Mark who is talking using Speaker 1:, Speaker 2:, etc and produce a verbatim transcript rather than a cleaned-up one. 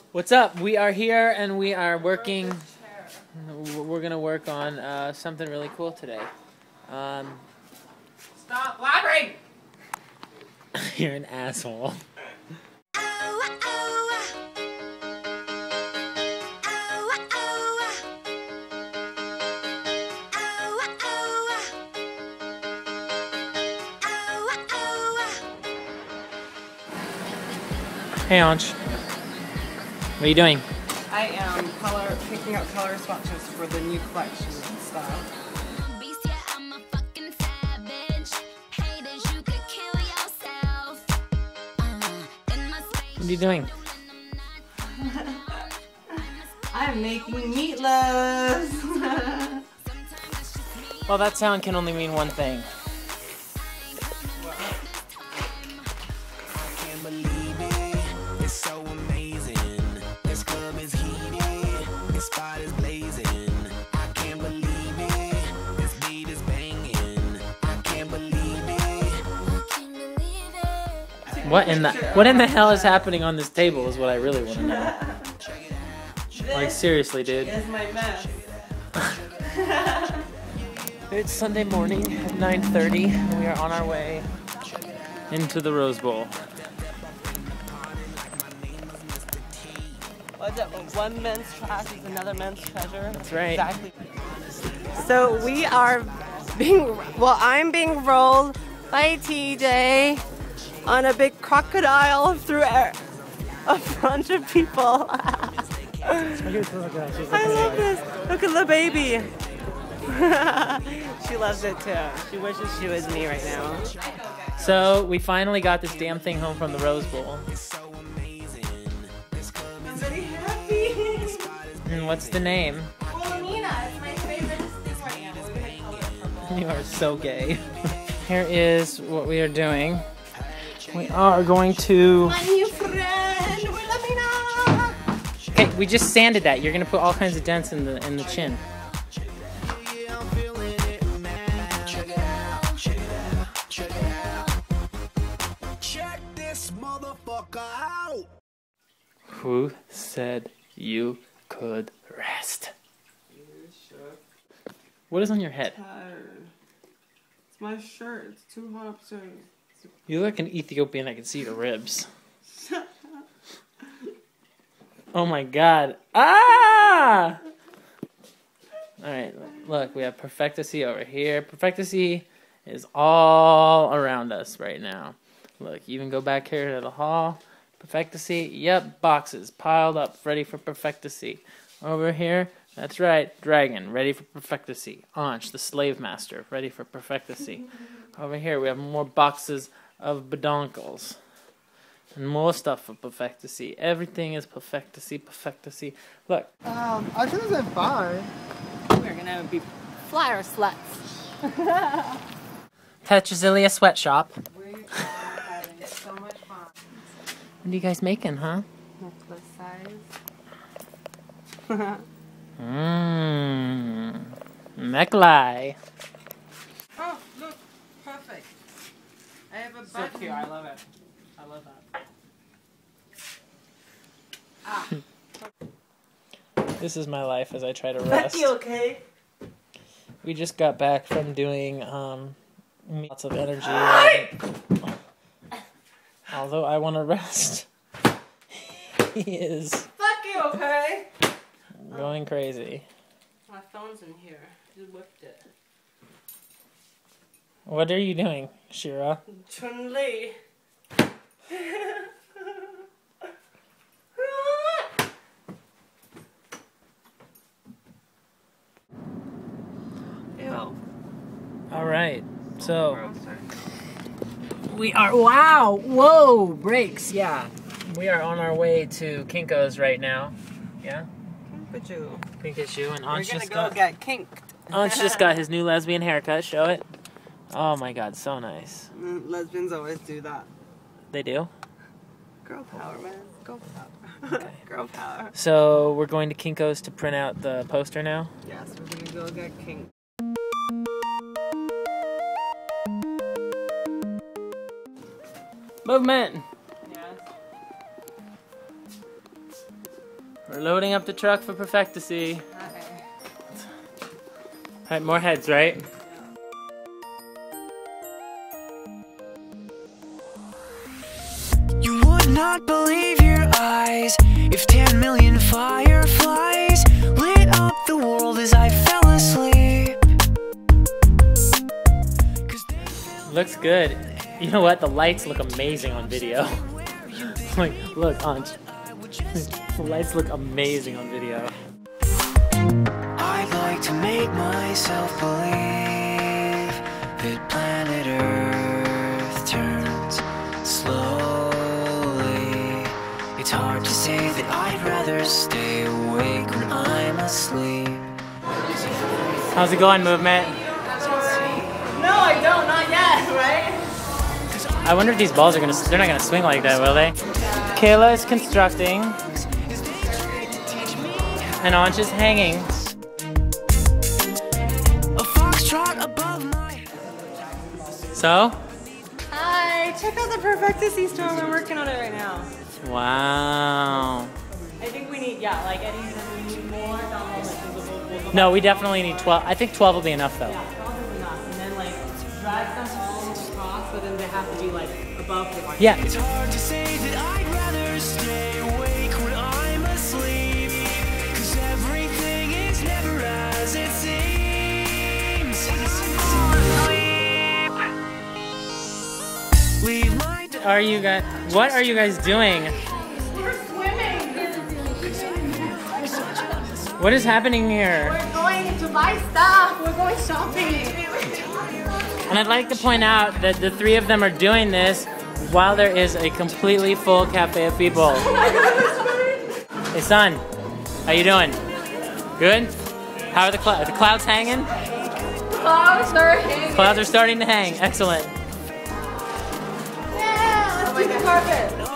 Speaker 1: What's up? We are here and we are working. We're gonna work on uh, something really cool today. Um,
Speaker 2: Stop blabbering!
Speaker 1: You're an asshole. Hey, Onch. What are you doing?
Speaker 2: I am color picking up color swatches for the new collection and stuff.
Speaker 1: What are you doing?
Speaker 2: I'm making meatloaf.
Speaker 1: Well, that sound can only mean one thing. What in the what in the hell is happening on this table is what I really want to know. Like seriously, dude.
Speaker 2: It's my mess.
Speaker 1: It's Sunday morning at nine thirty and we are on our way into the Rose Bowl.
Speaker 2: What's up? One man's trash is another man's treasure.
Speaker 1: That's right.
Speaker 2: Exactly. So we are being well, I'm being rolled by T J on a big crocodile through air. A bunch of people. I love this. Look at the baby. She loves it too. She wishes she was me right now.
Speaker 1: So we finally got this damn thing home from the Rose Bowl.
Speaker 2: I'm very happy.
Speaker 1: And what's the name?
Speaker 2: Nina, it's my favorite thing right now. We're gonna color it purple.
Speaker 1: You are so gay. Here is what we are doing. We are going to...
Speaker 2: My new friend, Wilhelmina.
Speaker 1: Okay, we just sanded that. You're gonna put all kinds of dents in the in the chin.
Speaker 3: Check this motherfucker out.
Speaker 1: Who said you could rest? What is on your head?
Speaker 2: It's my shirt. It's too hot upstairs.
Speaker 1: You look like an Ethiopian. I can see your ribs. Oh my god. Ah! Alright, look, we have Perfectasy over here. Perfectasy is all around us right now. Look, even go back here to the hall. Perfectasy, yep, boxes piled up, ready for Perfectasy. Over here, that's right, Dragon, ready for Perfectasy. Onch, the slave master, ready for Perfectasy. Over here, we have more boxes of badonkles. And more stuff for Perfectasy. Everything is Perfectasy, Perfectasy. Look.
Speaker 4: Um, I think it's fine.
Speaker 2: We're gonna be flyer sluts.
Speaker 1: Tetrazilia sweatshop.
Speaker 2: We are having so much fun.
Speaker 1: What are you guys making, huh?
Speaker 2: Necklace size.
Speaker 1: Mmm. Necklace.
Speaker 2: Oh, look, perfect. I have a
Speaker 1: So
Speaker 2: button.
Speaker 1: cute, I love it. I love that.
Speaker 2: Ah.
Speaker 1: This is my life as I try to rest.
Speaker 2: Becky, okay?
Speaker 1: We just got back from doing um, lots of energy. And, although I want to rest, he is
Speaker 2: Fuck you, okay?
Speaker 1: going crazy.
Speaker 2: My phone's in here. You whipped it.
Speaker 1: What are you doing, Shira?
Speaker 2: Chun-Li. Ew.
Speaker 1: All right, so we are. Wow! Whoa! Brakes! Yeah, we are on our way to Kinko's right now. Yeah.
Speaker 2: Pikachu.
Speaker 1: Pikachu and
Speaker 2: We're
Speaker 1: Onch
Speaker 2: gonna
Speaker 1: just
Speaker 2: go
Speaker 1: got.
Speaker 2: get kinked.
Speaker 1: Onch just got his new lesbian haircut. Show it. Oh my God, so nice.
Speaker 2: Mm, Lesbians always do that.
Speaker 1: They do.
Speaker 2: Girl power, man. Girl power.
Speaker 1: Okay.
Speaker 2: Girl power.
Speaker 1: So we're going to Kinko's to print out the poster now.
Speaker 2: Yes, we're gonna go get kinked.
Speaker 1: Movement!
Speaker 2: Yes.
Speaker 1: We're loading up the truck for Perfectasy.
Speaker 2: Okay.
Speaker 1: Alright, more heads, right?
Speaker 5: You would not believe your eyes if ten million fireflies lit up the world as I fell asleep.
Speaker 1: Looks good. You know what? The lights look amazing on video. Like, look, Onch. The lights look amazing on video.
Speaker 5: I'd like to make myself believe that planet Earth turns slowly. It's hard to say that I'd rather stay awake when I'm asleep.
Speaker 1: How's it going, movement?
Speaker 2: No, I don't. Not yet, right?
Speaker 1: I wonder if these balls are gonna, they're not gonna swing like that, will they? Kayla is constructing. And Onch is hanging.
Speaker 5: A foxtrot above my
Speaker 1: So?
Speaker 2: Hi, check out the Perfectasy store. We're working on it right now.
Speaker 1: Wow.
Speaker 2: I think we need, yeah, like Eddie said, we need more. Down like, we'll, we'll, we'll,
Speaker 1: No, we definitely need twelve. I think twelve will be enough though.
Speaker 2: Yeah, twelve is enough. And then like drag them all across, but then they have to be like above the white.
Speaker 1: Yeah.
Speaker 5: It's hard to say that I'd rather stay awake when I'm asleep, 'cause everything is never as it seems. Leave my
Speaker 1: Are you guys? What are you guys doing?
Speaker 2: We're swimming.
Speaker 1: What is happening here?
Speaker 2: We're going to buy stuff. We're going shopping.
Speaker 1: And I'd like to point out that the three of them are doing this while there is a completely full cafe of people. Hey son, how you doing? Good? How are the clouds? The clouds hanging?
Speaker 2: Clouds are hanging.
Speaker 1: Clouds are starting to hang. Excellent.
Speaker 2: Yeah, let's do the carpet.